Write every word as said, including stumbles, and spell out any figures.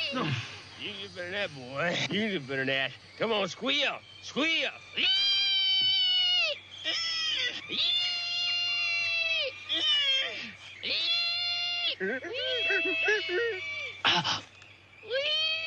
You get better than that, boy. You get better than that. Come on, squeal. Squeal. Ah.